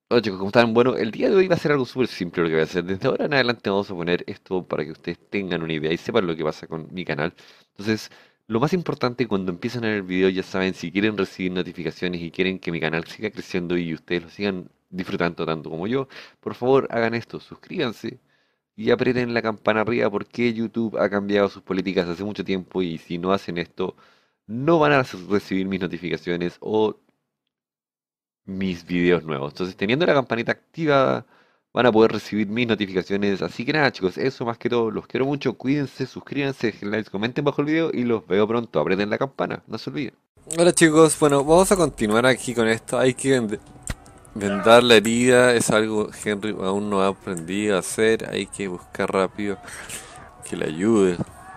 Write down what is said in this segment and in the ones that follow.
Hola chicos, ¿cómo están? Bueno, el día de hoy va a ser algo súper simple lo que voy a hacer. Desde ahora en adelante vamos a poner esto para que ustedes tengan una idea y sepan lo que pasa con mi canal. Entonces, lo más importante cuando empiezan a ver el video, ya saben, si quieren recibir notificaciones y quieren que mi canal siga creciendo y ustedes lo sigan disfrutando tanto como yo, por favor hagan esto, suscríbanse y aprieten la campana arriba porque YouTube ha cambiado sus políticas hace mucho tiempo y si no hacen esto, no van a recibir mis notificaciones o mis videos nuevos. Entonces, teniendo la campanita activada, van a poder recibir mis notificaciones. Así que nada, chicos, eso más que todo. Los quiero mucho. Cuídense, suscríbanse, dejen likes, comenten bajo el video y los veo pronto. Aprieten la campana, no se olviden. Hola chicos, bueno, vamos a continuar aquí con esto. Hay que vendar la herida, es algo Henry aún no ha aprendido a hacer. Hay que buscar rápido que le ayude.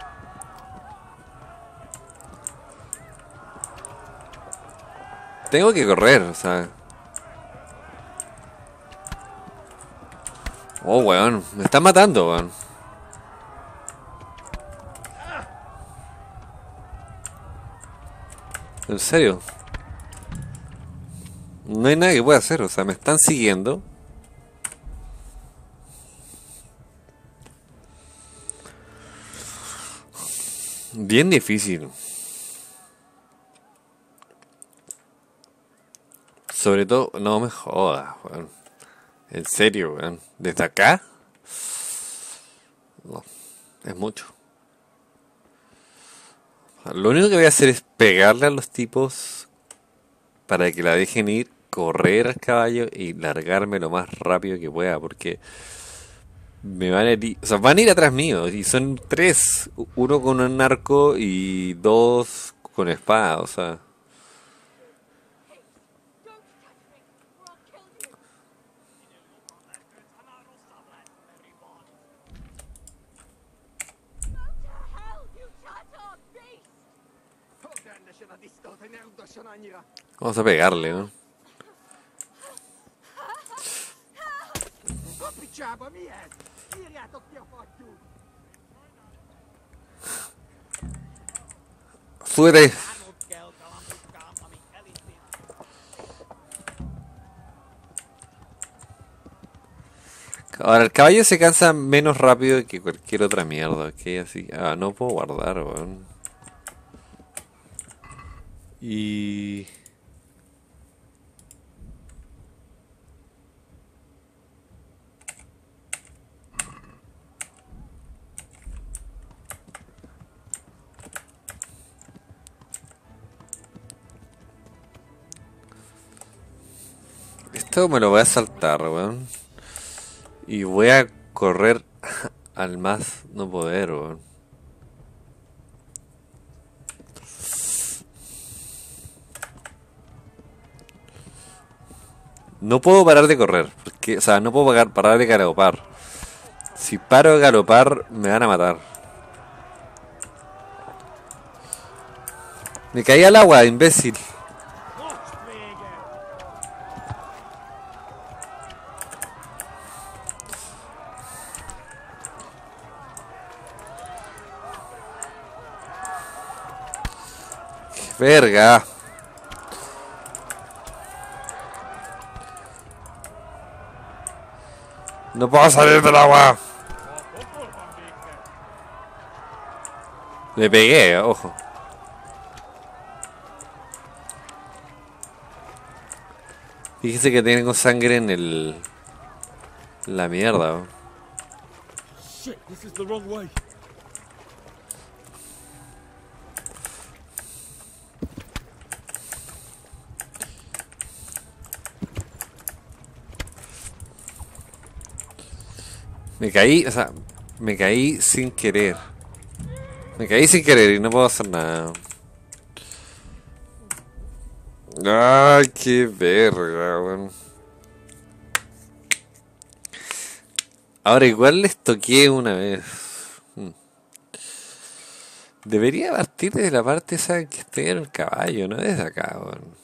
Tengo que correr, o sea. Oh, weón, me están matando, weón. En serio. No hay nada que pueda hacer, o sea, me están siguiendo. Bien difícil. Sobre todo, no me jodas, weón. En serio, weón. ¿Desde acá? No, es mucho. Lo único que voy a hacer es pegarle a los tipos para que la dejen ir, correr al caballo y largarme lo más rápido que pueda, porque me van a herir, o sea, van a ir atrás mío, y son tres, uno con un arco y dos con espada, o sea, vamos a pegarle, ¿no? Súbete. Ahora, el caballo se cansa menos rápido que cualquier otra mierda, ¿ok? Así, no puedo guardar, weón. Y... esto me lo voy a saltar, weón. Y voy a correr al más no poder, weón. No puedo parar de correr, porque, o sea, no puedo parar de galopar. Si paro de galopar, me van a matar. Me caí al agua, imbécil. Verga. No puedo salir del agua. Le pegué, ojo. Fíjese que tengo sangre en el... la mierda, weón. Shit, this is the wrong way. Me caí, o sea, me caí sin querer. Me caí sin querer y no puedo hacer nada. Ay, qué verga, weón. Ahora igual les toqué una vez. Hmm. Debería partir desde la parte esa que estoy en el caballo, no desde acá, weón.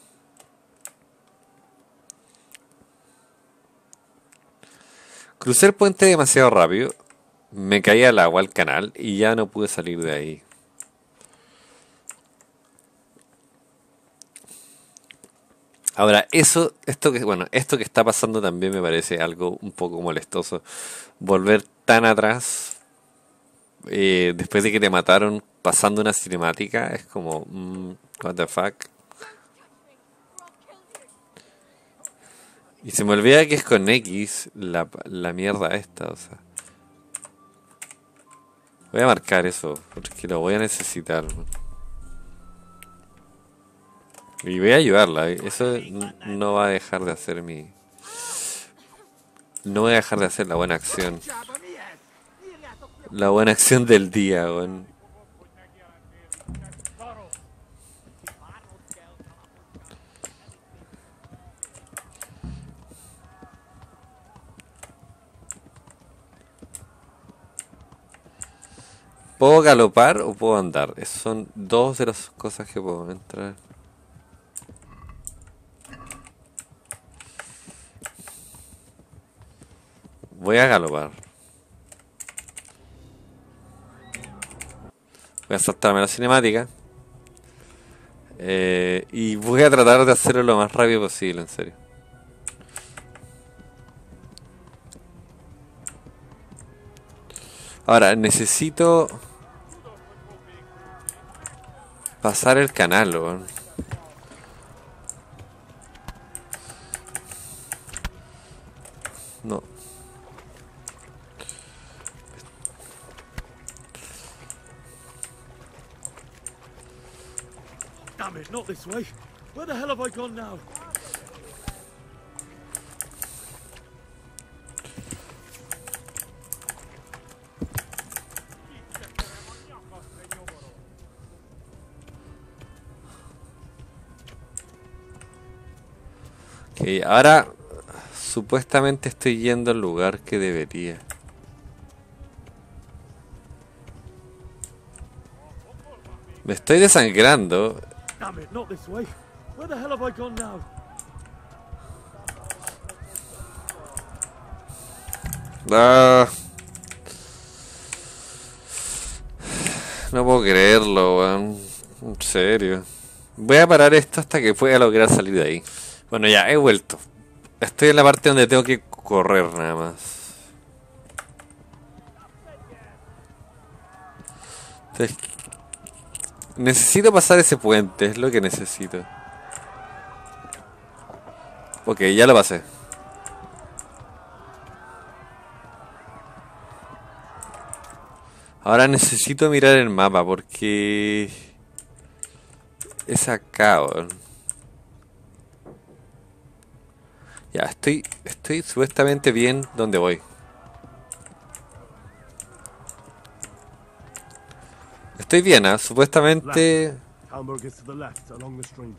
Crucé el puente demasiado rápido. Me caí al agua, al canal, y ya no pude salir de ahí. Ahora, esto que está pasando también me parece algo un poco molestoso. Volver tan atrás, después de que te mataron pasando una cinemática, es como, what the fuck. Y se me olvida que es con X la mierda esta, o sea. Voy a marcar eso, porque lo voy a necesitar. Y voy a ayudarla, eso no va a dejar de hacer mi... No voy a dejar de hacer la buena acción. La buena acción del día, weón. ¿Puedo galopar o puedo andar? Esas son dos de las cosas que puedo entrar. Voy a galopar. Voy a saltarme la cinemática. Y voy a tratar de hacerlo lo más rápido posible, en serio. Ahora, necesito pasar el canal, weón. No. Damn it, not this way. Where the hell have I gone now? Ok, ahora supuestamente estoy yendo al lugar que debería. Me estoy desangrando. Damn it, not this way. Where the hell have I gone now? Ah, no puedo creerlo, weón. En serio. Voy a parar esto hasta que pueda lograr salir de ahí. Bueno, ya, he vuelto. Estoy en la parte donde tengo que correr nada más. Entonces, necesito pasar ese puente, es lo que necesito. Ok, ya lo pasé. Ahora necesito mirar el mapa porque... Es acá, weón. Ya, estoy supuestamente bien donde voy. Estoy bien, ¿ah? Supuestamente... Talmberg is to the left, along the stream.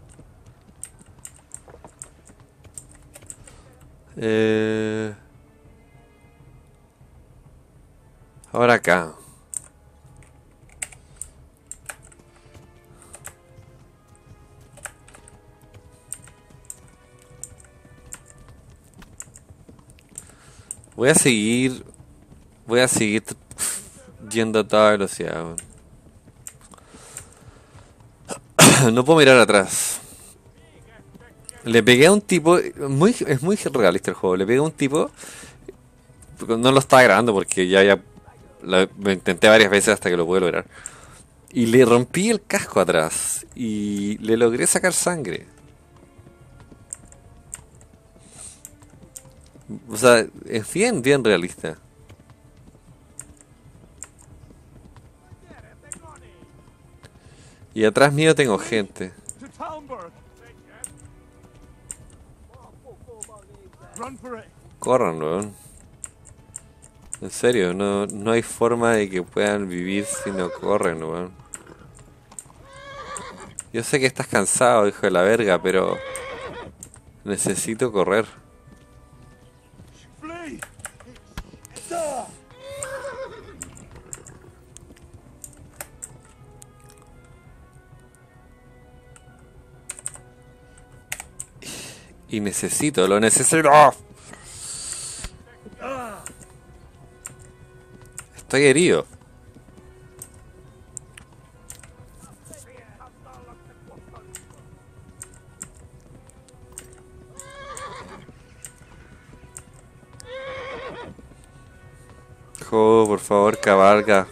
Ahora acá. Voy a seguir yendo a toda velocidad, weón. No puedo mirar atrás. Le pegué a un tipo, es muy realista el juego. Le pegué a un tipo, no lo estaba grabando porque ya lo intenté varias veces hasta que lo pude lograr. Y le rompí el casco atrás y le logré sacar sangre. O sea, es bien realista. Y atrás mío tengo gente. To Talmberg! Run for it! Corran, weón. En serio, no hay forma de que puedan vivir si no corren, weón. Yo sé que estás cansado, hijo de la verga, pero necesito correr. Flee! Y lo necesito. Estoy herido. Jo, por favor, cabalga.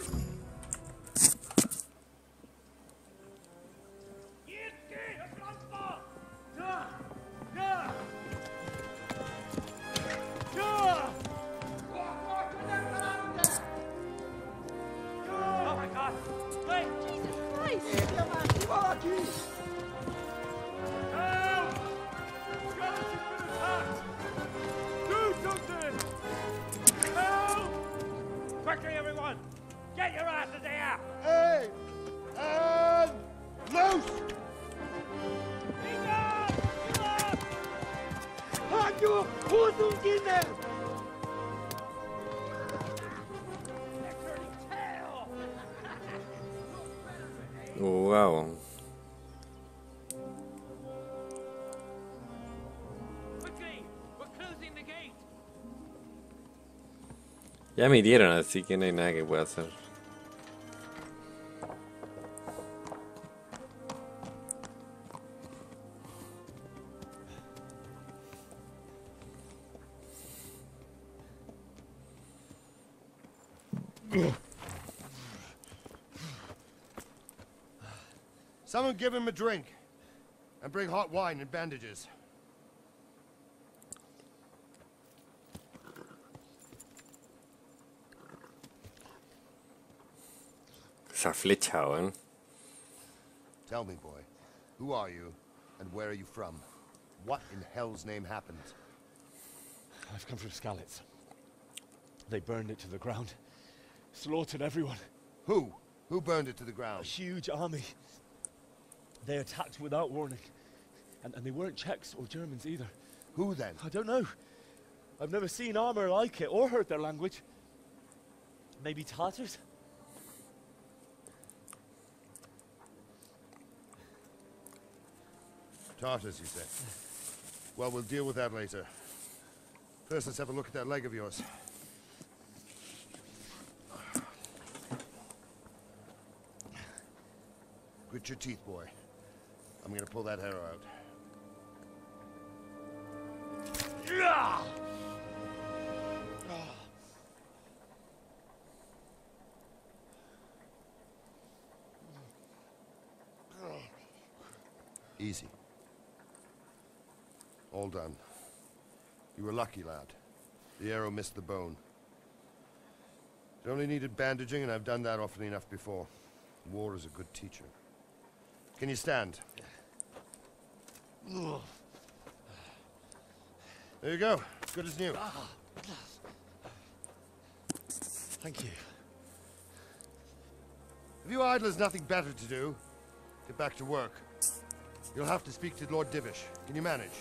Oh my God! Wait! Help! Skeleton's been attacked! Do something! Help! Quickly, everyone! Get your asses here! Hey! And loose! Rádio, usa um Guiné! Wow. Quickly! We're closing the gate! Ya me hirieron, así que no hay nada que pueda hacer. Someone give him a drink. And bring hot wine and bandages. Esa flecha, weón. Tell me, boy, who are you and where are you from? What in hell's name happened? I've come from Skalitz. They burned it to the ground. Slaughtered everyone. Who? Who burned it to the A ground? huge army. They attacked without warning. And they weren't Czechs or Germans either. Who then? I don't know. I've never seen armor like it or heard their language. Maybe Tatars? Tartars, you say? Well, we'll deal with that later. First, let's have a look at that leg of yours. Grit your teeth, boy. I'm gonna pull that arrow out. Easy. All done. You were lucky, lad. The arrow missed the bone. It only needed bandaging, and I've done that often enough before. War is a good teacher. Can you stand? There you go. Good as new. Thank you. If you idlers nothing better to do, get back to work. You'll have to speak to Lord Divish. Can you manage?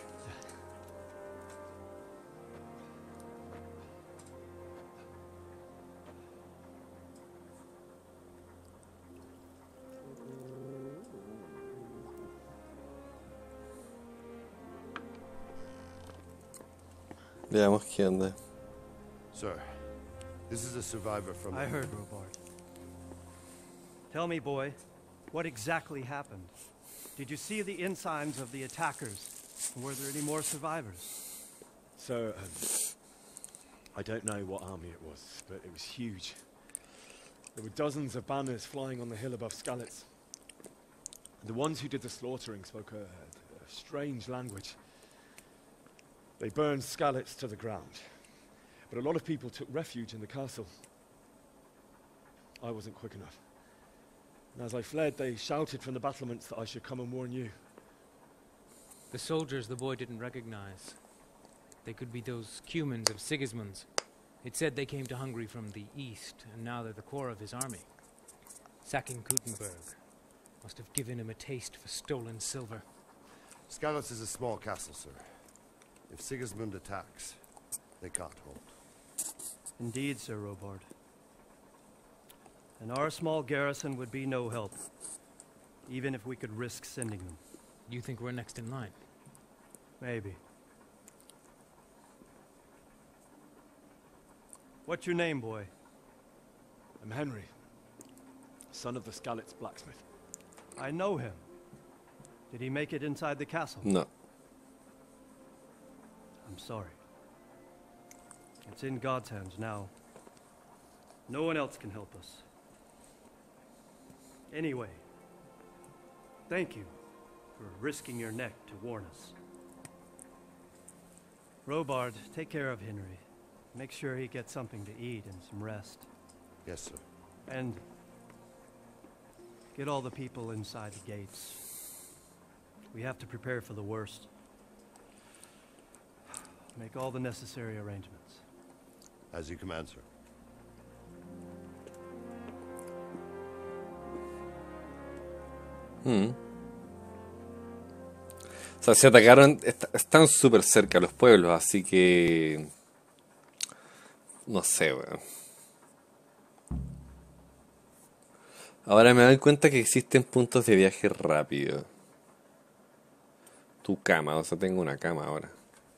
Veamos qué onda. Sir, this is a survivor from... I heard, Robard. Tell me, boy, what exactly happened? Did you see the ensigns of the attackers? Were there any more survivors? So, I don't know what army it was, but it was huge. There were dozens of banners flying on the hill above Skalitz. The ones who did the slaughtering spoke a strange language. They burned Skalitz to the ground, but a lot of people took refuge in the castle. I wasn't quick enough. And as I fled, they shouted from the battlements that I should come and warn you. The soldiers the boy didn't recognize. They could be those Cumans of Sigismund's. It said they came to Hungary from the east, and now they're the core of his army. Sacking Kuttenberg must have given him a taste for stolen silver. Skalitz is a small castle, sir. If Sigismund attacks, they can't hold. Indeed, Sir Robard. And our small garrison would be no help, even if we could risk sending them. You think we're next in line? Maybe. What's your name, boy? I'm Henry, son of the Skalitz blacksmith. I know him. Did he make it inside the castle? No. I'm sorry. It's in God's hands now. No one else can help us. Anyway, thank you for risking your neck to warn us. Robard, take care of Henry. Make sure he gets something to eat and some rest. Yes, sir. And get all the people inside the gates. We have to prepare for the worst. Make all the necessary arrangements. As you command, sir. O sea, se atacaron, están súper cerca los pueblos, así que... No sé, weón. Ahora me doy cuenta que existen puntos de viaje rápido. Tu cama, o sea, tengo una cama ahora.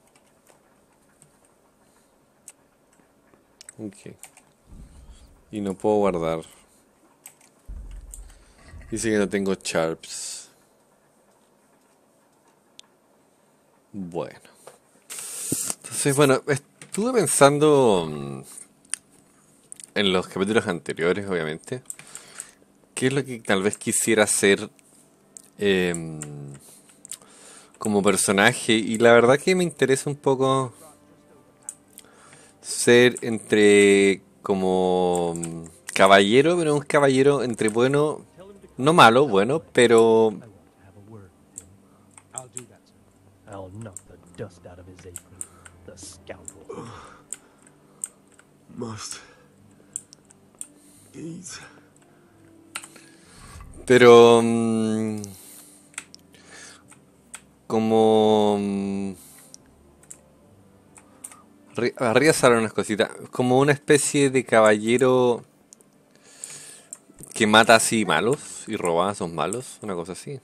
Ok. Y no puedo guardar. Dice que no tengo sharps. Bueno. Entonces, bueno, estuve pensando en los capítulos anteriores, obviamente. ¿Qué es lo que tal vez quisiera hacer como personaje? Y la verdad que me interesa un poco ser entre como caballero, pero un caballero entre bueno, no malo, bueno, pero I want to have a word with him. I'll do that, sir. I'll knock the dust out of his apron. The scoundrel. Must eat. pero como arriba salen unas cositas, como una especie de caballero que mata así malos y roba a esos malos, una cosa así.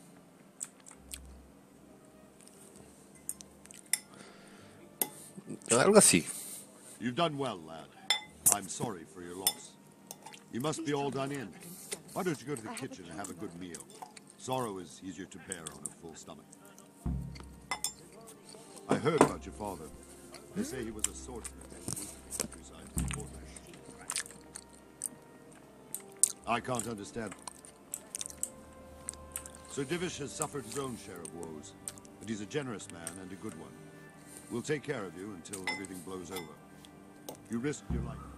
Algo así. You've done well, lad. I'm sorry for your loss. You must be all done in. Why don't you go to the kitchen and have a good meal? Sorrow is easier to bear on a full stomach. I heard about your father. They say he was a swordsman and moved to the countryside to support them. I can't understand. Sir Divish has suffered his own share of woes, but he's a generous man and a good one. We'll take care of you until everything blows over. You risked your life.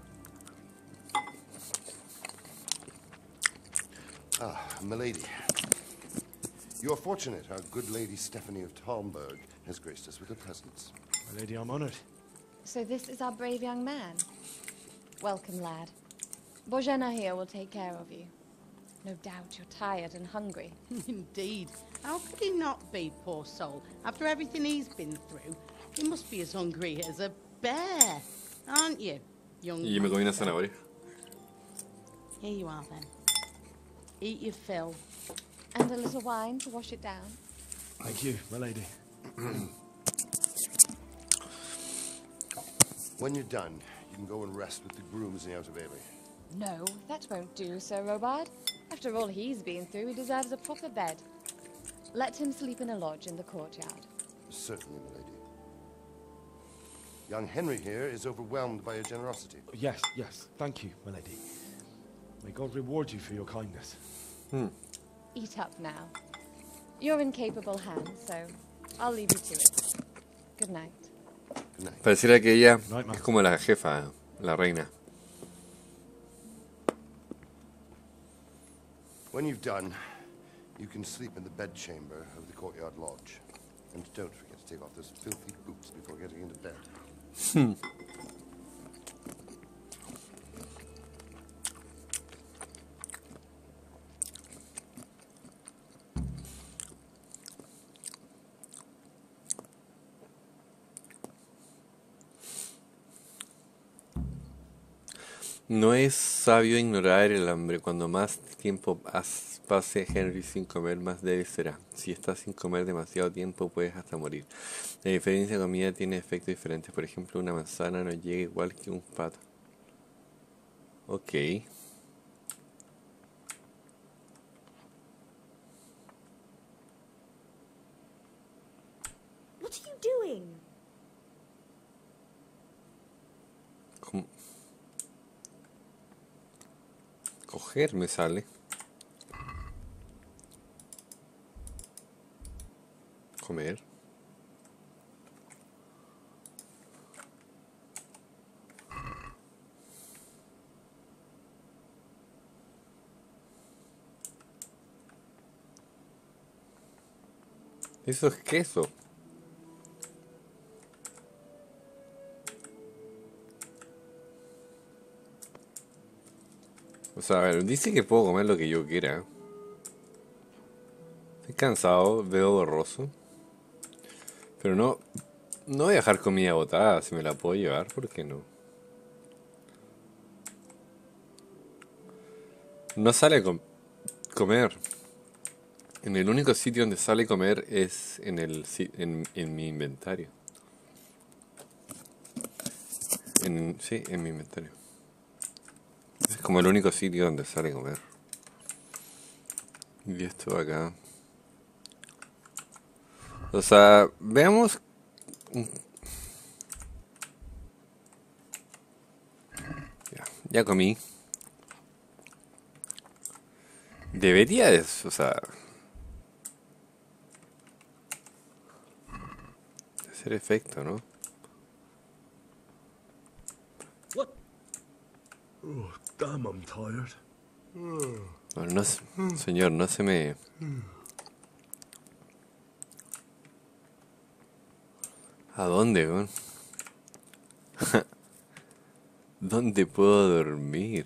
Ah, milady. You are fortunate our good lady Stephanie of Talmberg has graced us with her presence. My lady, I'm honored. So this is our brave young man. Welcome, lad. Bojana here will take care of you. No doubt you're tired and hungry. Indeed. How could he not be, poor soul? After everything he's been through, he must be as hungry as a bear, aren't you, young Y me comí una master? zanahoria. Here you are, then. Eat your fill. And a little wine to wash it down. Thank you, my lady. When you're done, you can go and rest with the grooms in the Outer Bailey. No, that won't do, Sir Robard. After all he's been through, he deserves a proper bed. Let him sleep in a lodge in the courtyard. Certainly, milady. Young Henry here is overwhelmed by your generosity. Yes, yes. Thank you, my lady. May God reward you for your kindness. Eat up now. You're in capable hands, so I'll leave you to it. Good night. Good night. Pareciera que ella Right, ma. es como la jefa, la reina. When you've done, you can sleep in the bedchamber of the courtyard lodge. And don't forget to take off those filthy boots before getting into bed. No es sabio ignorar el hambre. Cuando más tiempo pase Henry sin comer, más débil será. Si estás sin comer demasiado tiempo, puedes hasta morir. La diferencia de comida tiene efectos diferentes. Por ejemplo, una manzana no llega igual que un pato. Ok. What are you doing? ¿Cómo? Coger me sale. Comer. Eso es queso. O sea, a ver, dice que puedo comer lo que yo quiera. Estoy cansado, veo borroso. Pero no voy a dejar comida botada. Si me la puedo llevar, ¿por qué no? No sale comer. En el único sitio donde sale comer es en mi inventario. Sí, en mi inventario. Es como el único sitio donde sale comer. Y esto acá. O sea, veamos. Ya comí. Debería de, o sea, hacer efecto, ¿no? What? Oh, damn, I'm tired. Bueno, no, señor, no se me... ¿A dónde, weón? ¿Dónde puedo dormir?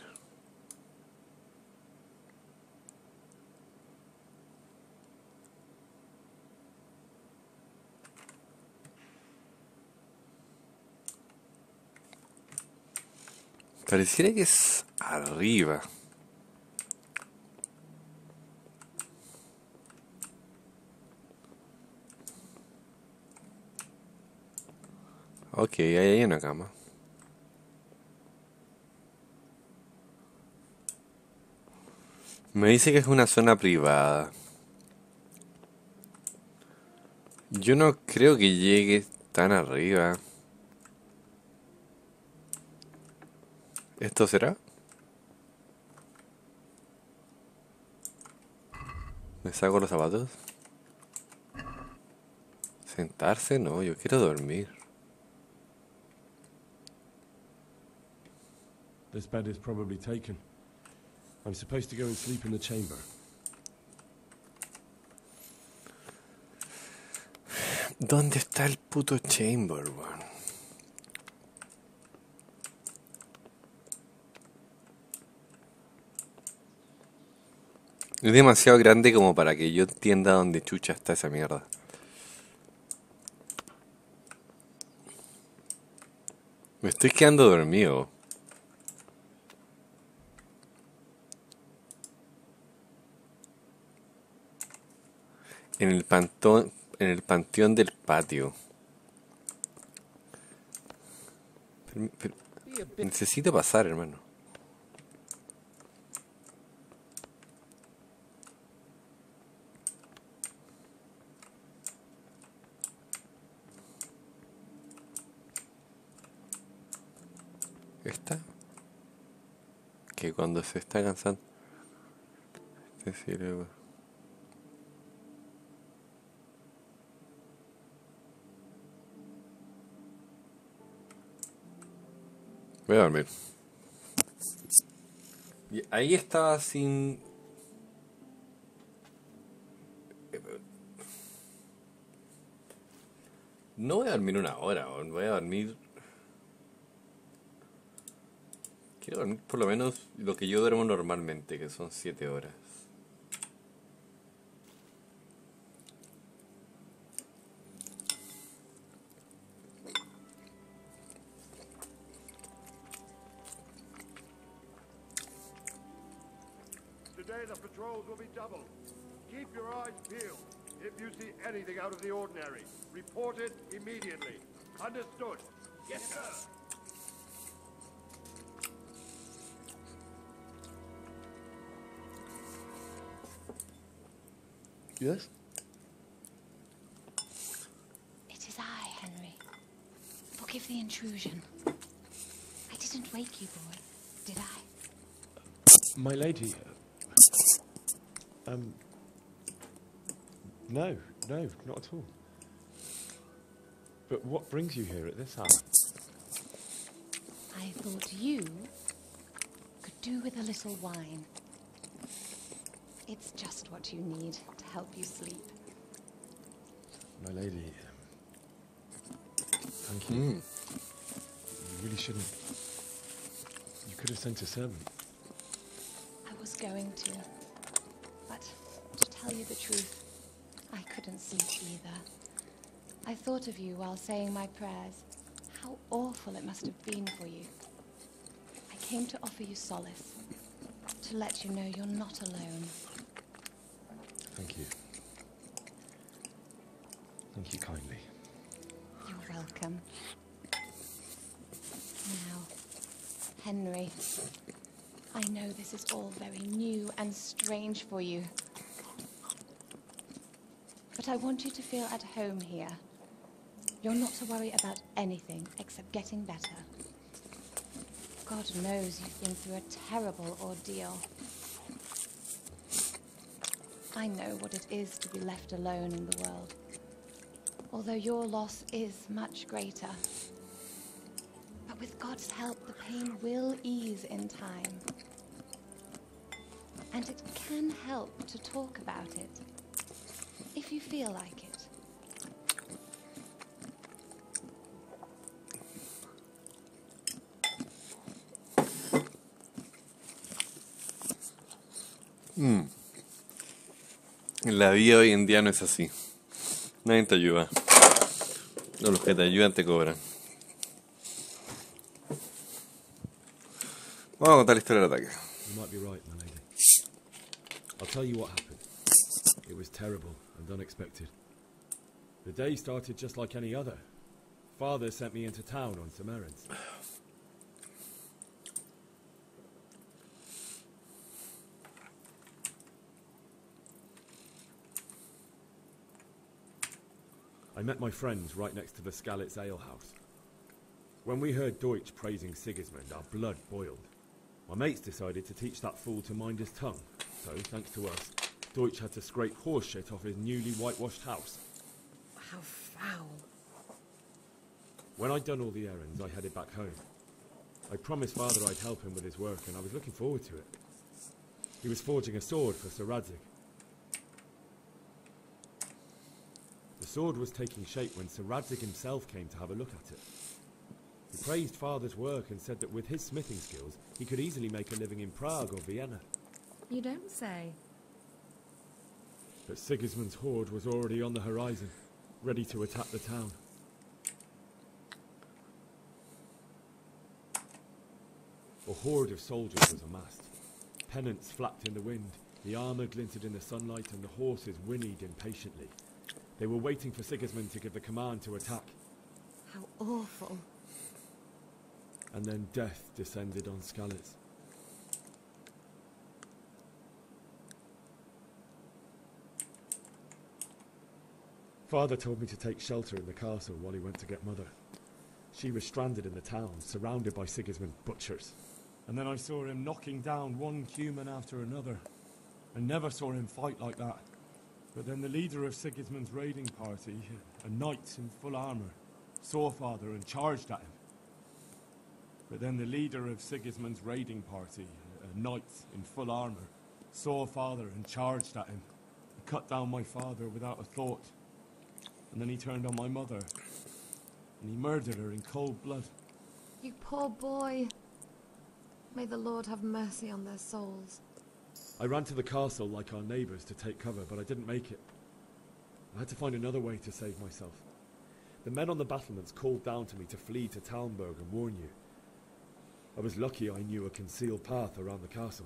Pareciera que es arriba. Ok, ahí hay una cama. Me dice que es una zona privada. Yo no creo que llegue tan arriba. ¿Esto será? ¿Me saco los zapatos? ¿Sentarse? No, yo quiero dormir. This bed is probably taken. I'm supposed to go and sleep in the chamber. ¿Dónde está el puto chamber, weón? Es demasiado grande como para que yo entienda dónde chucha está esa mierda. Me estoy quedando dormido. En el panteón del patio. Pero necesito pasar, hermano. ¿Esta? Que cuando se está cansando te sirve. Voy a dormir. Y ahí estaba sin... No voy a dormir una hora, voy a dormir... Quiero dormir por lo menos lo que yo duermo normalmente, que son 7 horas. Today the patrols will be doubled. Keep your eyes peeled. If you see anything out of the ordinary, report it immediately. Understood? Yes, sir. Yes? It is I, Henry. Forgive the intrusion. I didn't wake you, boy, did I? My lady. No, not at all. But what brings you here at this hour? I thought you could do with a little wine. It's just what you need to help you sleep. My lady. Thank you. You really shouldn't. You could have sent a servant. I was going to. But to tell you the truth, I couldn't sleep either. I thought of you while saying my prayers. How awful it must have been for you. I came to offer you solace. To let you know you're not alone. Thank you. Thank you kindly. You're welcome. Now, Henry, I know this is all very new and strange for you. But I want you to feel at home here. You're not to worry about anything except getting better. God knows you've been through a terrible ordeal. I know what it is to be left alone in the world. Although your loss is much greater. But with God's help, the pain will ease in time. And it can help to talk about it, if you feel like it. La vida hoy en día no es así. Nadie te ayuda. O los que te ayudan te cobran. Vamos a contar la historia del ataque. You might be right, my lady. I'll tell you what happened. It was terrible and unexpected. The day started just like any other. Father sent me into town on some errands. I met my friends right next to the Skalitz Ale House. When we heard Deutsch praising Sigismund, our blood boiled. My mates decided to teach that fool to mind his tongue. So, thanks to us, Deutsch had to scrape horse shit off his newly whitewashed house. How foul. When I'd done all the errands, I headed back home. I promised Father I'd help him with his work, and I was looking forward to it. He was forging a sword for Sir Radzig. The sword was taking shape when Sir Radzig himself came to have a look at it. He praised Father's work and said that with his smithing skills, he could easily make a living in Prague or Vienna. You don't say. But Sigismund's horde was already on the horizon, ready to attack the town. A horde of soldiers was amassed. Pennants flapped in the wind, the armour glinted in the sunlight, and the horses whinnied impatiently. They were waiting for Sigismund to give the command to attack. How awful. And then death descended on Skalitz. Father told me to take shelter in the castle while he went to get Mother. She was stranded in the town, surrounded by Sigismund butchers. And then I saw him knocking down one human after another. I never saw him fight like that. But then the leader of Sigismund's raiding party, a knight in full armour, saw Father and charged at him. But then the leader of Sigismund's raiding party, a knight in full armour, saw Father and charged at him. He cut down my father without a thought. And then he turned on my mother. And he murdered her in cold blood. You poor boy. May the Lord have mercy on their souls. I ran to the castle like our neighbours to take cover, but I didn't make it. I had to find another way to save myself. The men on the battlements called down to me to flee to Talmberg and warn you. I was lucky I knew a concealed path around the castle.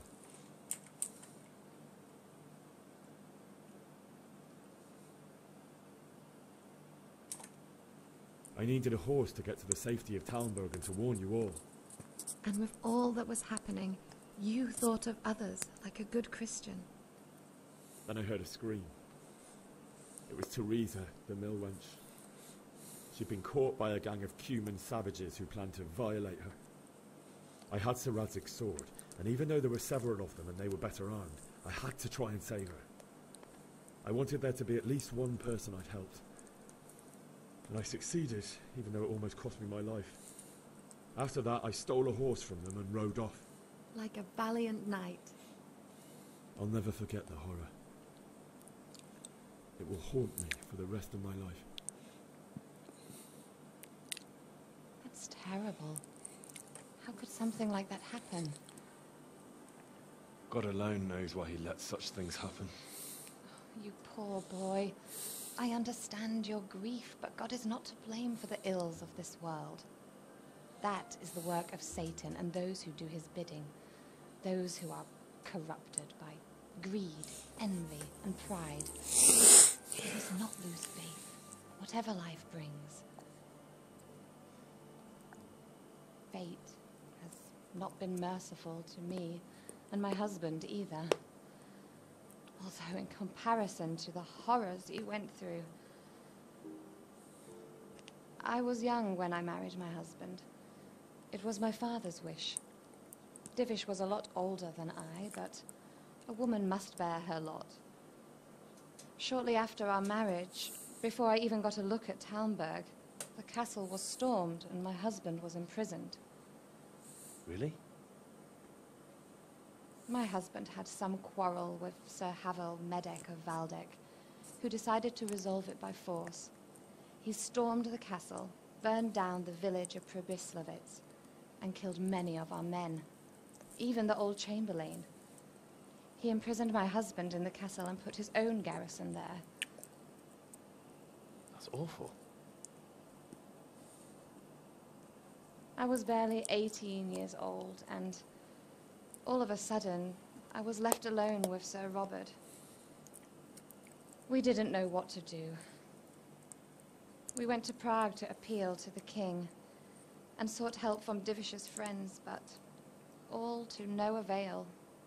I needed a horse to get to the safety of Talmberg and to warn you all. And with all that was happening, you thought of others like a good Christian. Then I heard a scream. It was Teresa, the mill wench. She'd been caught by a gang of Cuman savages who planned to violate her. I had Sir Radzig's sword, and even though there were several of them and they were better armed, I had to try and save her. I wanted there to be at least one person I'd helped. And I succeeded, even though it almost cost me my life. After that, I stole a horse from them and rode off. Like a valiant knight. I'll never forget the horror. It will haunt me for the rest of my life. That's terrible. How could something like that happen? God alone knows why he lets such things happen. You poor boy. I understand your grief, but God is not to blame for the ills of this world. That is the work of Satan and those who do his bidding. Those who are corrupted by greed, envy, and pride. We must not lose faith, whatever life brings. Fate has not been merciful to me, and my husband either. Although in comparison to the horrors he went through. I was young when I married my husband. It was my father's wish. Divish was a lot older than I, but a woman must bear her lot. Shortly after our marriage, before I even got a look at Talmberg, the castle was stormed and my husband was imprisoned. Really? My husband had some quarrel with Sir Havel Medek of Valdek, who decided to resolve it by force. He stormed the castle, burned down the village of Probislavitz, and killed many of our men, even the old chamberlain. He imprisoned my husband in the castle and put his own garrison there. That's awful. I was barely 18 years old, and all of a sudden, I was left alone with Sir Robert. We didn't know what to do. We went to Prague to appeal to the king, and sought help from Divish's friends, but all to no avail.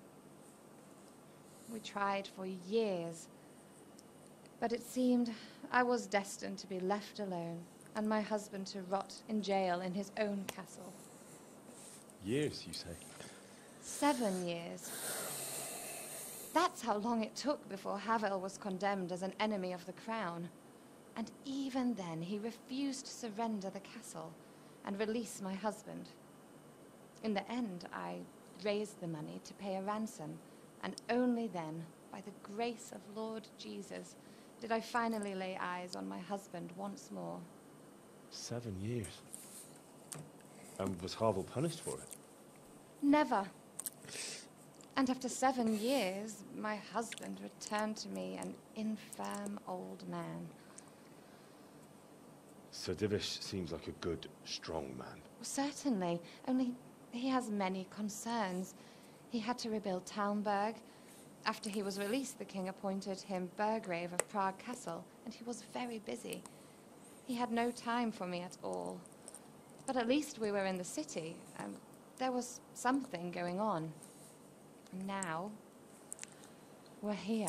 We tried for years, but it seemed I was destined to be left alone, and my husband to rot in jail in his own castle. Years, you say? 7 years. That's how long it took before Havel was condemned as an enemy of the crown. And even then, he refused to surrender the castle and release my husband. In the end, I raised the money to pay a ransom, and only then, by the grace of Lord Jesus, did I finally lay eyes on my husband once more. 7 years. And was Havel punished for it? Never. And after 7 years, my husband returned to me an infirm old man. Sir Divish seems like a good, strong man. Certainly, only he has many concerns. He had to rebuild Talmberg. After he was released, the king appointed him Burgrave of Prague Castle, and he was very busy. He had no time for me at all. But at least we were in the city, and there was something going on. And now, we're here.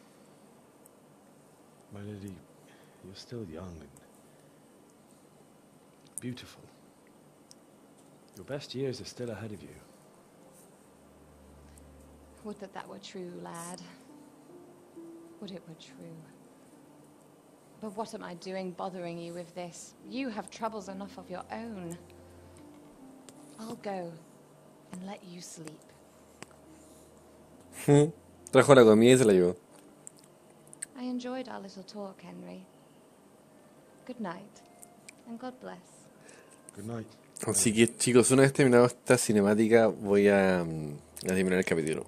My lady, you're still young and beautiful. Your best years are still ahead of you. Would that that were true, lad. Would it were true. But what am I doing bothering you with this? You have troubles enough of your own. I'll go and let you sleep. Trajo la comida y se la llevó. I enjoyed our little talk, Henry. Good night, and God bless. Good night. Así que chicos, una vez terminado esta cinemática voy a terminar el capítulo.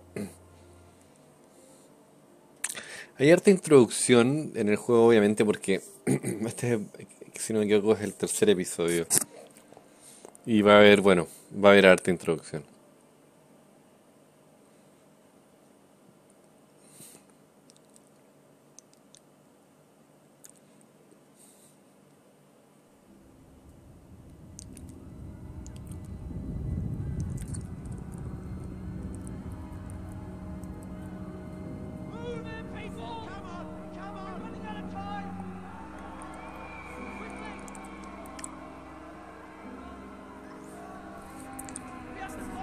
Hay harta introducción en el juego, obviamente, porque este, si no me equivoco, es el tercer episodio. Y va a haber harta introducción. We have to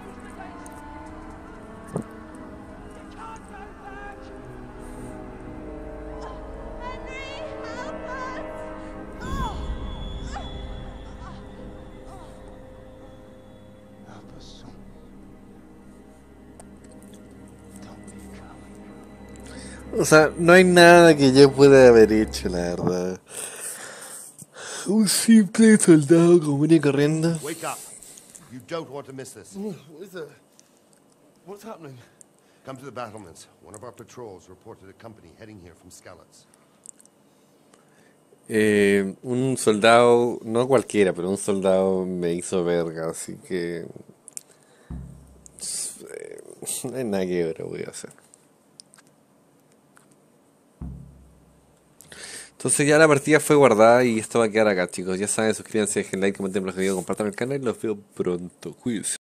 O sea, no hay nada que yo pueda haber hecho, la verdad. Un simple soldado común y corriendo. Wake up. You don't want to miss this. What's happening? Come to the battlements. One of our patrols reported a company heading here from Skalitz. Un soldado, no cualquiera, pero un soldado me hizo verga, así que no hay nada que ahora voy a hacer. Entonces ya la partida fue guardada y esto va a quedar acá, chicos. Ya saben, suscríbanse, dejen like, comenten los videos, compartan el canal y los veo pronto. Cuídense.